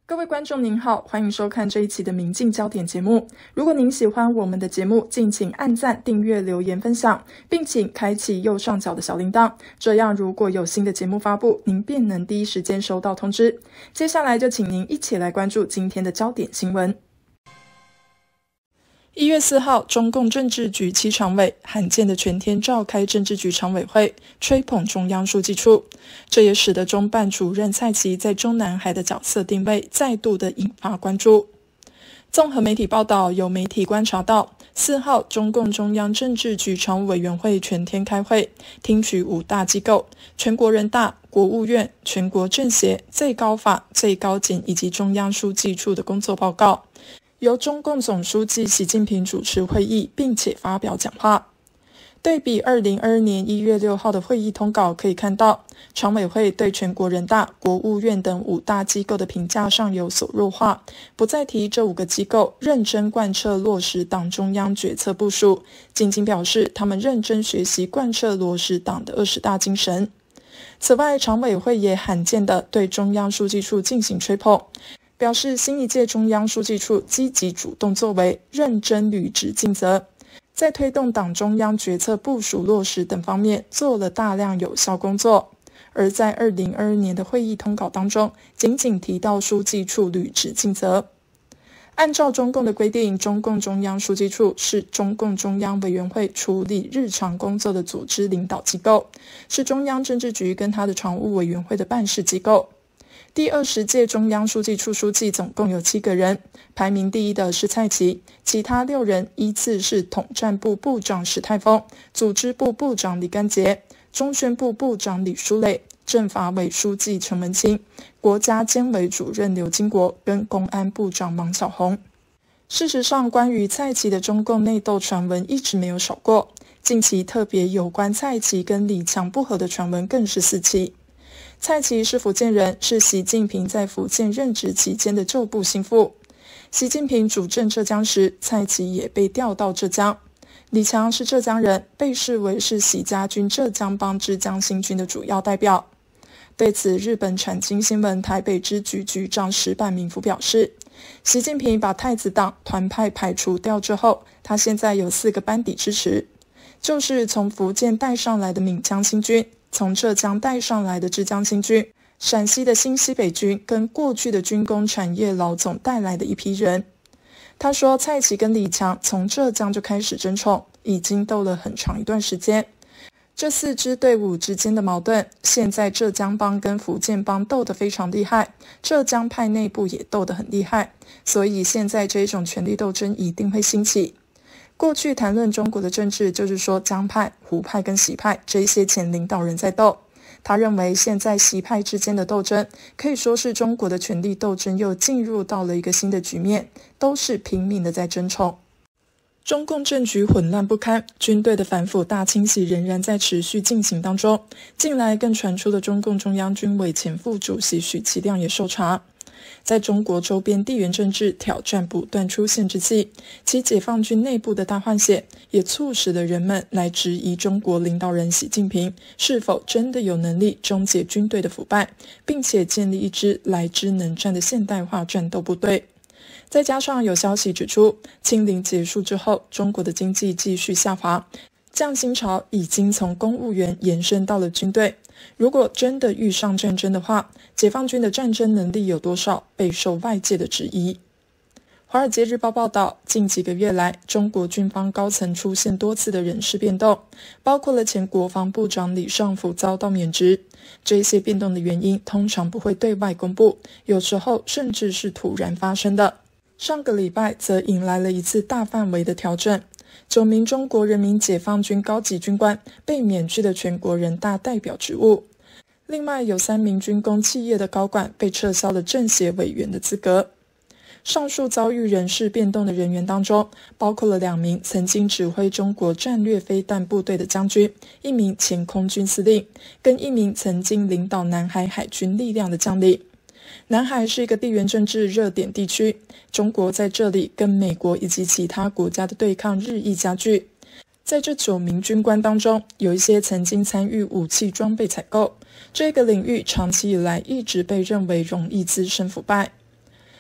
各位观众您好，欢迎收看这一期的民进焦点节目。如果您喜欢我们的节目，敬请按赞、订阅、留言、分享，并请开启右上角的小铃铛，这样如果有新的节目发布，您便能第一时间收到通知。接下来就请您一起来关注今天的焦点新闻。1月4号，中共政治局7常委罕见的全天召开政治局常委会，吹捧中央书记处。这也使得中办主任蔡奇在中南海的角色定位再度的引发关注。综合媒体报道，有媒体观察到，4号中共中央政治局常务委员会全天开会，听取5大机构、全国人大、国务院、全国政协、最高法、最高检以及中央书记处的工作报告。由中共总书记习近平主持会议，并且发表讲话。对比2022年1月6号的会议通稿，可以看到，常委会对全国人大、国务院等5大机构的评价上有所弱化，不再提这5个机构认真贯彻落实党中央决策部署，仅仅表示他们认真学习贯彻落实党的20大精神。此外，常委会也罕见地对中央书记处进行吹捧，表示新一届中央书记处积极主动作为，认真履职尽责，在推动党中央决策部署落实等方面做了大量有效工作。而在2022年的会议通稿当中，仅仅提到书记处履职尽责。按照中共的规定，中共中央书记处是中共中央委员会处理日常工作的组织领导机构，是中央政治局跟他的常务委员会的办事机构。第20届中央书记处书记总共有7个人，排名第一的是蔡奇，其他6人依次是统战部部长史泰峰、组织部部长李干杰、中宣部部长李书磊、政法委书记陈文清、国家监委主任刘金国跟公安部长王小红。事实上，关于蔡奇的中共内斗传闻一直没有少过，近期特别有关蔡奇跟李强不合的传闻更是四起。蔡奇是福建人，是习近平在福建任职期间的旧部心腹。习近平主政浙江时，蔡奇也被调到浙江。李强是浙江人，被视为是习家军浙江帮之江新军的主要代表。对此，日本产经新闻台北支局局长石坂民夫表示，习近平把太子党团派排除掉之后，他现在有4个班底支持，就是从福建带上来的闽江新军，从浙江带上来的之江新军，陕西的新西北军跟过去的军工产业老总带来的一批人。他说，蔡奇跟李强从浙江就开始争宠，已经斗了很长一段时间。这4支队伍之间的矛盾，现在浙江帮跟福建帮斗得非常厉害，浙江派内部也斗得很厉害，所以现在这种权力斗争一定会兴起。过去谈论中国的政治，就是说江派、胡派跟习派这些前领导人在斗。他认为现在习派之间的斗争，可以说是中国的权力斗争又进入到了一个新的局面，都是拼命的在争宠。中共政局混乱不堪，军队的反腐大清洗仍然在持续进行当中。近来更传出了中共中央军委前副主席许其亮也受查。在中国周边地缘政治挑战不断出现之际，其解放军内部的大换血也促使了人们来质疑中国领导人习近平是否真的有能力终结军队的腐败，并且建立一支来之能战的现代化战斗部队。再加上有消息指出，清零结束之后，中国的经济继续下滑，降薪潮已经从公务员延伸到了军队。如果真的遇上战争的话，解放军的战争能力有多少，备受外界的质疑。华尔街日报报道，近几个月来，中国军方高层出现多次的人事变动，包括了前国防部长李尚福遭到免职。这些变动的原因通常不会对外公布，有时候甚至是突然发生的。上个礼拜则引来了一次大范围的调整，9名中国人民解放军高级军官被免去了全国人大代表职务，另外有3名军工企业的高管被撤销了政协委员的资格。上述遭遇人事变动的人员当中，包括了2名曾经指挥中国战略飞弹部队的将军，1名前空军司令，跟1名曾经领导南海海军力量的将领。南海是一个地缘政治热点地区，中国在这里跟美国以及其他国家的对抗日益加剧。在这9名军官当中，有一些曾经参与武器装备采购，这个领域长期以来一直被认为容易滋生腐败。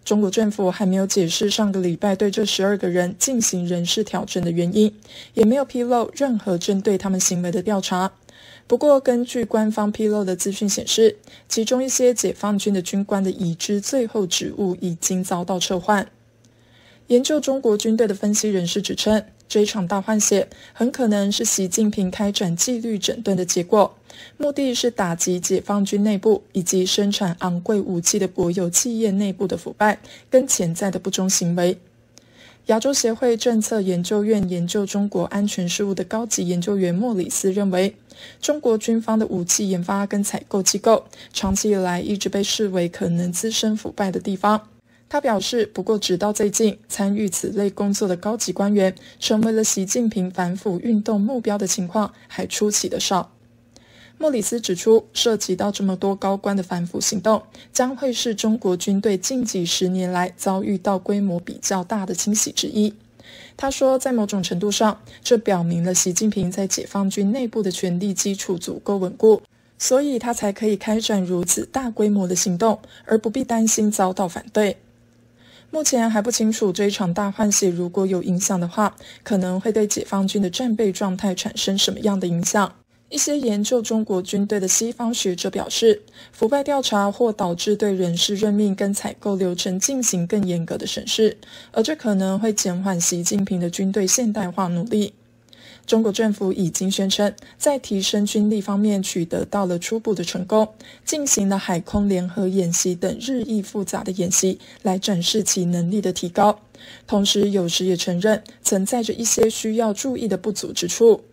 中国政府还没有解释上个礼拜对这12个人进行人事调整的原因，也没有披露任何针对他们行为的调查。不过，根据官方披露的资讯显示，其中一些解放军的军官的已知最后职务已经遭到撤换。研究中国军队的分析人士指称，这一场大换血很可能是习近平开展纪律整顿的结果，目的是打击解放军内部以及生产昂贵武器的国有企业内部的腐败跟潜在的不忠行为。亚洲协会政策研究院研究中国安全事务的高级研究员莫里斯认为，中国军方的武器研发跟采购机构长期以来一直被视为可能滋生腐败的地方。他表示，不过直到最近，参与此类工作的高级官员成为了习近平反腐运动目标的情况还出奇的少。莫里斯指出，涉及到这么多高官的反腐行动，将会是中国军队近几10年来遭遇到规模比较大的清洗之一。他说，在某种程度上，这表明了习近平在解放军内部的权力基础足够稳固，所以他才可以开展如此大规模的行动，而不必担心遭到反对。目前还不清楚这一场大换血如果有影响的话，可能会对解放军的战备状态产生什么样的影响。一些研究中国军队的西方学者表示，腐败调查或导致对人事任命跟采购流程进行更严格的审视，而这可能会减缓习近平的军队现代化努力。中国政府已经宣称，在提升军力方面取得到了初步的成功，进行了海空联合演习等日益复杂的演习，来展示其能力的提高。同时，有时也承认存在着一些需要注意的不足之处。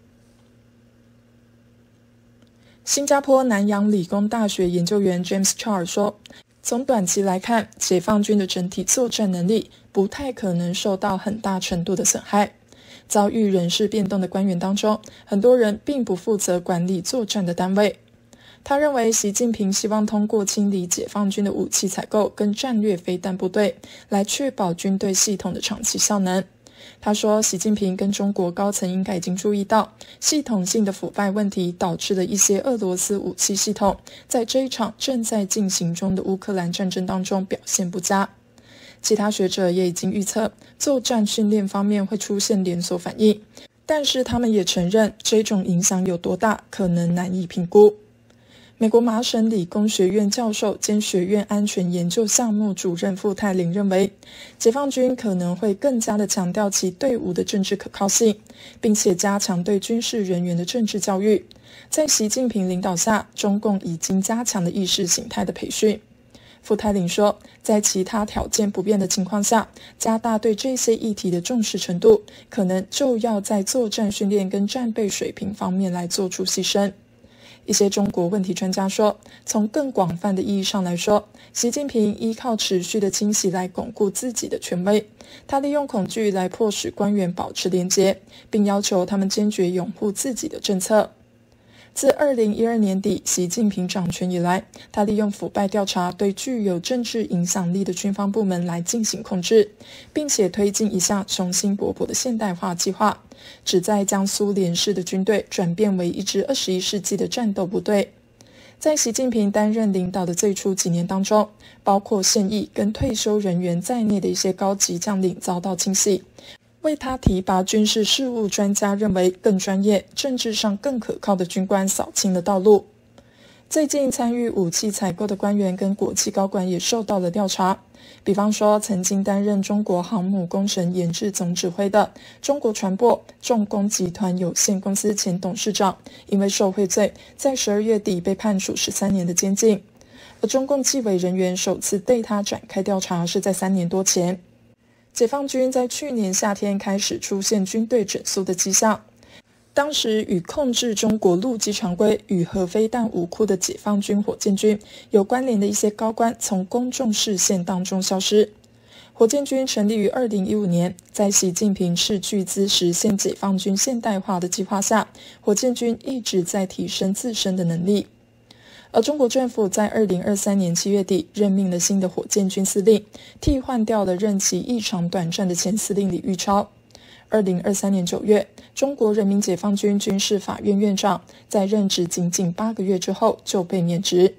新加坡南洋理工大学研究员 James Charles 说，从短期来看，解放军的整体作战能力不太可能受到很大程度的损害。遭遇人事变动的官员当中，很多人并不负责管理作战的单位。他认为，习近平希望通过清理解放军的武器采购跟战略飞弹部队，来确保军队系统的长期效能。他说，习近平跟中国高层应该已经注意到，系统性的腐败问题导致了一些俄罗斯武器系统在这一场正在进行中的乌克兰战争当中表现不佳。其他学者也已经预测，作战训练方面会出现连锁反应，但是他们也承认，这种影响有多大，可能难以评估。美国麻省理工学院教授兼学院安全研究项目主任傅泰林认为，解放军可能会更加的强调其队伍的政治可靠性，并且加强对军事人员的政治教育。在习近平领导下，中共已经加强了意识形态的培训。傅泰林说，在其他条件不变的情况下，加大对这些议题的重视程度，可能就要在作战训练跟战备水平方面来做出牺牲。一些中国问题专家说，从更广泛的意义上来说，习近平依靠持续的清洗来巩固自己的权威，他利用恐惧来迫使官员保持连结，并要求他们坚决拥护自己的政策。自2012年底习近平掌权以来，他利用腐败调查对具有政治影响力的军方部门来进行控制，并且推进一项雄心勃勃的现代化计划，旨在将苏联式的军队转变为一支21世纪的战斗部队。在习近平担任领导的最初几年当中，包括现役跟退休人员在内的一些高级将领遭到清洗，为他提拔军事事务专家认为更专业、政治上更可靠的军官扫清了道路。最近参与武器采购的官员跟国企高管也受到了调查，比方说曾经担任中国航母工程研制总指挥的中国船舶重工集团有限公司前董事长，因为受贿罪，在12月底被判处13年的监禁。而中共纪委人员首次对他展开调查是在3年多前。解放军在去年夏天开始出现军队整肃的迹象，当时与控制中国陆基常规与核飞弹武库的解放军火箭军有关联的一些高官从公众视线当中消失。火箭军成立于2015年，在习近平斥巨资实现解放军现代化的计划下，火箭军一直在提升自身的能力。而中国政府在2023年7月底任命了新的火箭军司令，替换掉了任期异常短暂的前司令李玉超。2023年9月，中国人民解放军军事法院院长在任职仅仅8个月之后就被免职。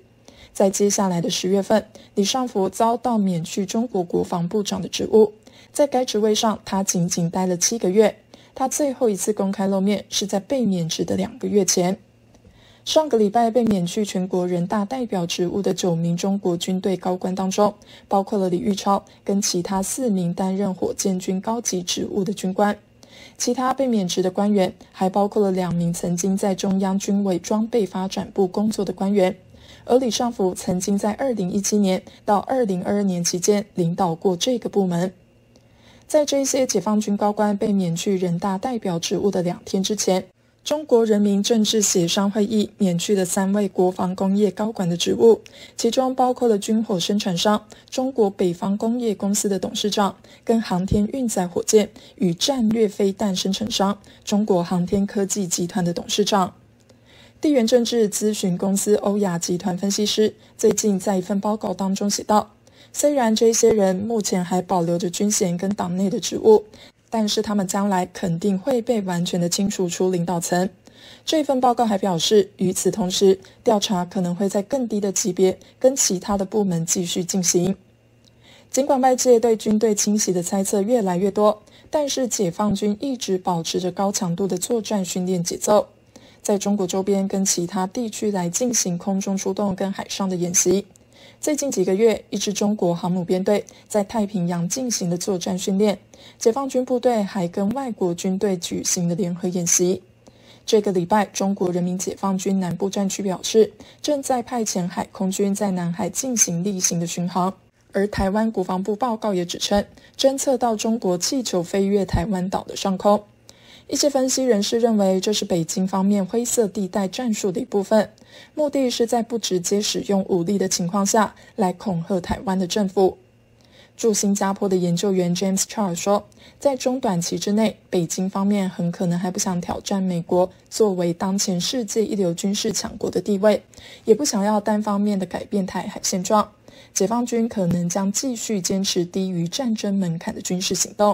在接下来的10月份，李尚福遭到免去中国国防部长的职务，在该职位上他仅仅待了7个月。他最后一次公开露面是在被免职的2个月前。上个礼拜被免去全国人大代表职务的9名中国军队高官当中，包括了李玉超跟其他4名担任火箭军高级职务的军官。其他被免职的官员还包括了2名曾经在中央军委装备发展部工作的官员，而李尚福曾经在2017年到2022年期间领导过这个部门。在这些解放军高官被免去人大代表职务的2天之前，中国人民政治协商会议免去了3位国防工业高管的职务，其中包括了军火生产商中国北方工业公司的董事长，跟航天运载火箭与战略飞弹生产商中国航天科技集团的董事长。地缘政治咨询公司欧亚集团分析师最近在一份报告当中写道，虽然这些人目前还保留着军衔跟党内的职务，但是他们将来肯定会被完全的清除出领导层。这份报告还表示，与此同时，调查可能会在更低的级别跟其他的部门继续进行。尽管外界对军队清洗的猜测越来越多，但是解放军一直保持着高强度的作战训练节奏，在中国周边跟其他地区来进行空中出动跟海上的演习。最近几个月，一支中国航母编队在太平洋进行的作战训练，解放军部队还跟外国军队举行了联合演习。这个礼拜，中国人民解放军南部战区表示，正在派遣海空军在南海进行例行的巡航。而台湾国防部报告也指称，侦测到中国气球飞越台湾岛的上空。一些分析人士认为，这是北京方面灰色地带战术的一部分，目的是在不直接使用武力的情况下来恐吓台湾的政府。驻新加坡的研究员 James Charles 说，在中短期之内，北京方面很可能还不想挑战美国作为当前世界一流军事强国的地位，也不想要单方面的改变台海现状。解放军可能将继续坚持低于战争门槛的军事行动。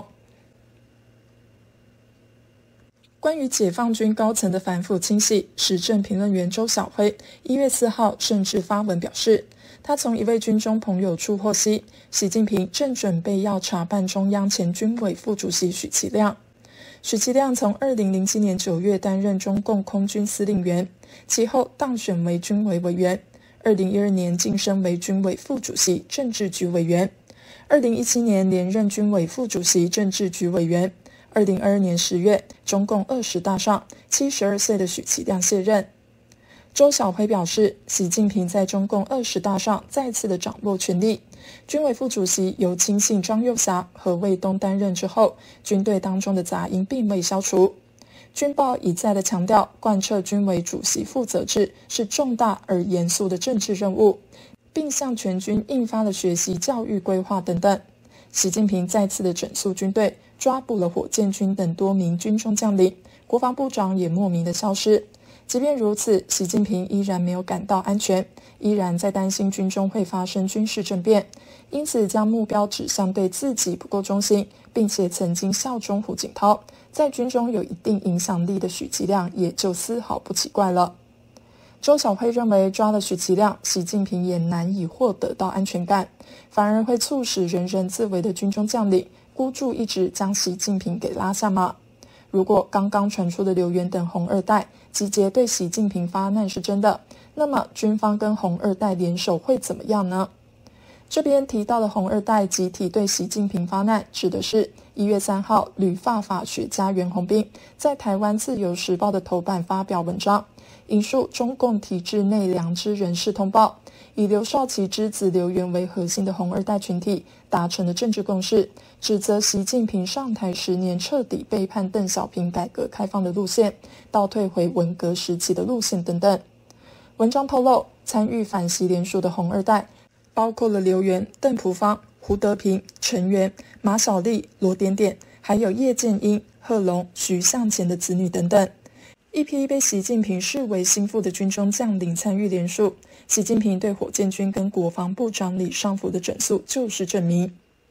关于解放军高层的反腐清洗，时政评论员周晓辉1月4号甚至发文表示，他从一位军中朋友处获悉，习近平正准备要查办中央前军委副主席许其亮。许其亮从2007年9月担任中共空军司令员，其后当选为军委委员，2012年晋升为军委副主席政治局委员，2017年连任军委副主席政治局委员。2022年10月，中共20大上72岁的许其亮卸任。周晓辉表示，习近平在中共20大上再次的掌握权力，军委副主席由亲信张又侠和卫东担任之后，军队当中的杂音并未消除。军报一再的强调，贯彻军委主席负责制是重大而严肃的政治任务，并向全军印发了学习教育规划等等。习近平再次的整肃军队，抓捕了火箭军等多名军中将领，国防部长也莫名的消失。即便如此，习近平依然没有感到安全，依然在担心军中会发生军事政变，因此将目标指向对自己不够忠心，并且曾经效忠胡锦涛，在军中有一定影响力的许其亮也就丝毫不奇怪了。周晓辉认为，抓了许其亮，习近平也难以获得到安全感，反而会促使人人自危的军中将领孤注一掷将习近平给拉下马。如果刚刚传出的刘源等红二代集结对习近平发难是真的，那么军方跟红二代联手会怎么样呢？这边提到的红二代集体对习近平发难，指的是1月3号旅法法学家袁宏斌在台湾自由时报的头版发表文章，引述中共体制内良知人士通报，以刘少奇之子刘源为核心的红二代群体达成了政治共识，指责习近平上台10年彻底背叛邓小平改革开放的路线，倒退回文革时期的路线等等。文章透露，参与反习联署的红二代包括了刘源、邓朴方、胡德平、陈元、马晓丽、罗点点，还有叶剑英、贺龙、徐向前的子女等等。一批被习近平视为心腹的军中将领参与联署，习近平对火箭军跟国防部长李尚福的整肃就是证明。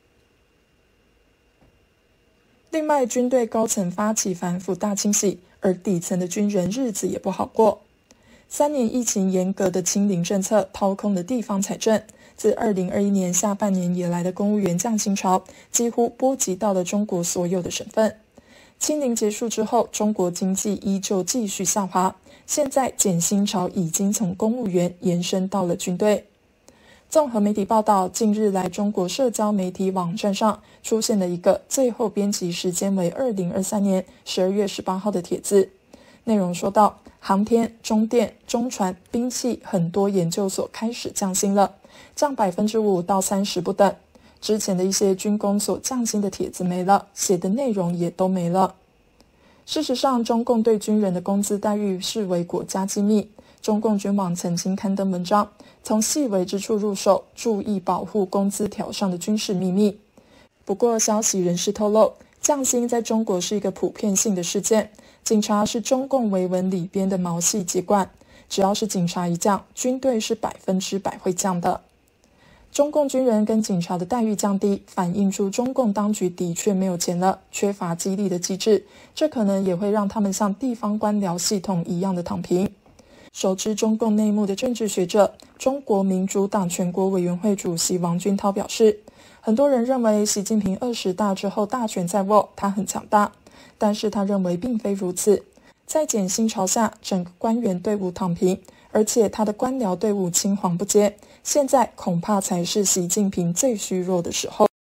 另外，军队高层发起反腐大清洗，而底层的军人日子也不好过。 3年疫情严格的清零政策掏空了地方财政，自2021年下半年以来的公务员降薪潮几乎波及到了中国所有的省份。清零结束之后，中国经济依旧继续下滑，现在减薪潮已经从公务员延伸到了军队。综合媒体报道，近日来中国社交媒体网站上出现了一个最后编辑时间为2023年12月18号的帖子，内容说到，航天、中电、中船、兵器很多研究所开始降薪了，降5%到30%不等。之前的一些军工所降薪的帖子没了，写的内容也都没了。事实上，中共对军人的工资待遇视为国家机密。中共军网曾经刊登文章，从细微之处入手，注意保护工资条上的军事秘密。不过，消息人士透露，降薪在中国是一个普遍性的事件。警察是中共维稳里边的毛细节官，只要是警察一降，军队是100%会降的。中共军人跟警察的待遇降低，反映出中共当局的确没有钱了，缺乏激励的机制，这可能也会让他们像地方官僚系统一样的躺平。熟知中共内幕的政治学者、中国民主党全国委员会主席王军涛表示，很多人认为习近平20大之后大权在握，他很强大，但是他认为并非如此。在减薪潮下，整个官员队伍躺平，而且他的官僚队伍青黄不接，现在恐怕才是习近平最虚弱的时候。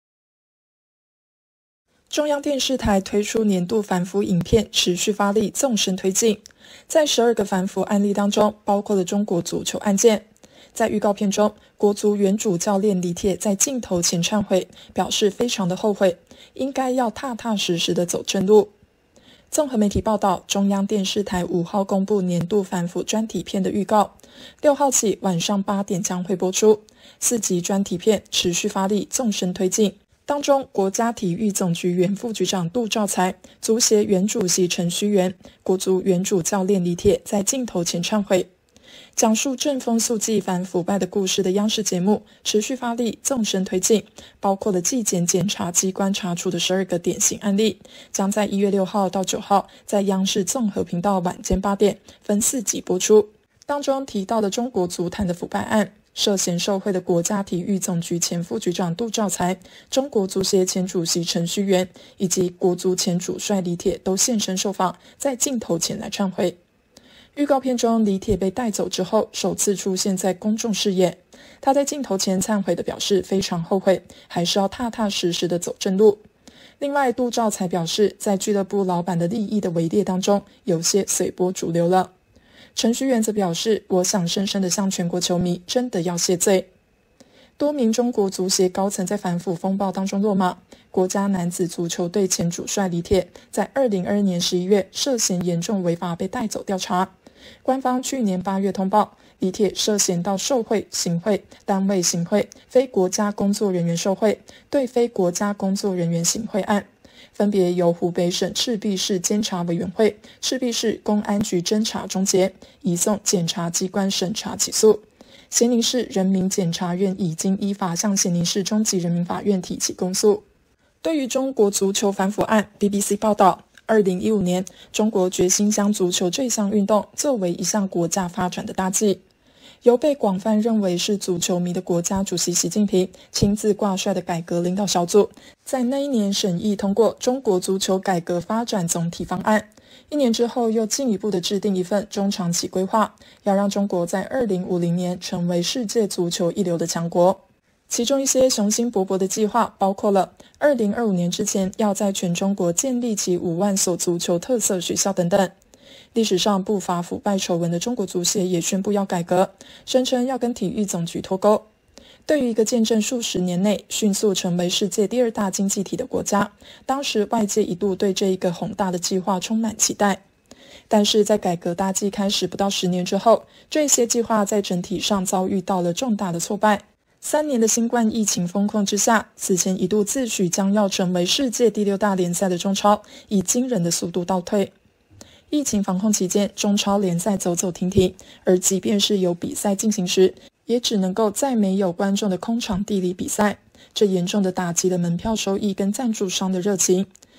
中央电视台推出年度反腐影片，持续发力，纵深推进。在12个反腐案例当中，包括了中国足球案件。在预告片中，国足原主教练李铁在镜头前忏悔，表示非常的后悔，应该要踏踏实实的走正路。综合媒体报道，中央电视台5号公布年度反腐专题片的预告，6号起晚上8点将会播出。4集专题片持续发力，纵深推进。当中，国家体育总局原副局长杜兆才、足协原主席陈戌源、国足原主教练李铁在镜头前忏悔。讲述正风肃纪反腐败的故事的央视节目持续发力，纵深推进，包括了纪检检察机关查出的12个典型案例，将在1月6号到9号在央视综合频道晚间8点分4集播出。当中提到的中国足坛的腐败案，涉嫌受贿的国家体育总局前副局长杜兆才、中国足协前主席陈戌源以及国足前主帅李铁都现身受访，在镜头前来忏悔。预告片中，李铁被带走之后，首次出现在公众视野。他在镜头前忏悔的表示非常后悔，还是要踏踏实实的走正路。另外，杜兆才表示，在俱乐部老板的利益的围猎当中，有些随波逐流了。陈戌源则表示，我想深深地向全国球迷真的要谢罪。多名中国足协高层在反腐风暴当中落马。国家男子足球队前主帅李铁在2022年11月涉嫌严重违法被带走调查。官方去年8月通报，李铁涉嫌到受贿、行贿、单位行贿、非国家工作人员受贿、对非国家工作人员行贿案，分别由湖北省赤壁市监察委员会、赤壁市公安局侦查终结，移送检察机关审查起诉。咸宁市人民检察院已经依法向咸宁市中级人民法院提起公诉。对于中国足球反腐案 ，BBC 报道，2015年，中国决心将足球这项运动作为一项国家发展的大计。由被广泛认为是足球迷的国家主席习近平亲自挂帅的改革领导小组，在那一年审议通过中国足球改革发展总体方案。1年之后，又进一步的制定一份中长期规划，要让中国在2050年成为世界足球一流的强国。其中一些雄心勃勃的计划包括了2025年之前要在全中国建立起5万所足球特色学校等等。历史上不乏腐败丑闻的中国足协也宣布要改革，声称要跟体育总局脱钩。对于一个见证数十年内迅速成为世界第2大经济体的国家，当时外界一度对这一个宏大的计划充满期待。但是在改革大计开始不到10年之后，这些计划在整体上遭遇到了重大的挫败。3年的新冠疫情封控之下，此前一度自诩将要成为世界第6大联赛的中超，以惊人的速度倒退。疫情防控期间，中超联赛走走停停，而即便是有比赛进行时，也只能够在没有观众的空场地里比赛，这严重的打击了门票收益跟赞助商的热情。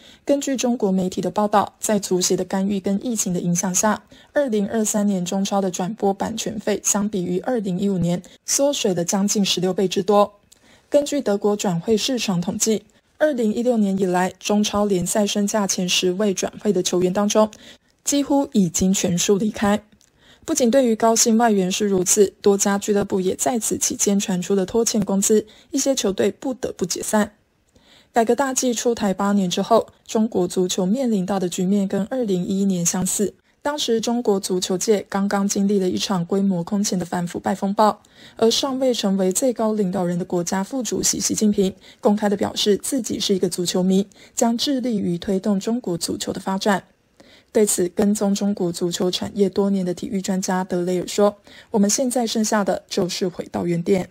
根据中国媒体的报道，在足协的干预跟疫情的影响下，2023年中超的转播版权费相比于2015年缩水了将近16倍之多。根据德国转会市场统计，2016年以来，中超联赛身价前10位转会的球员当中，几乎已经全数离开。不仅对于高薪外援是如此，多家俱乐部也在此期间传出了拖欠工资，一些球队不得不解散。改革大计出台8年之后，中国足球面临到的局面跟2011年相似。当时中国足球界刚刚经历了一场规模空前的反腐败风暴，而尚未成为最高领导人的国家副主席习近平公开地表示自己是一个足球迷，将致力于推动中国足球的发展。对此，跟踪中国足球产业多年的体育专家德雷尔说，我们现在剩下的就是回到原点。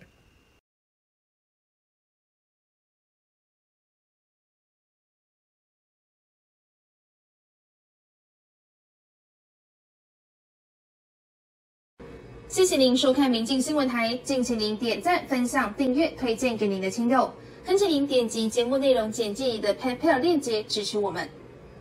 谢谢您收看民进新闻台，敬请您点赞、分享、订阅、推荐给您的亲友，恳请您点击节目内容简介里的 PayPal 链接支持我们。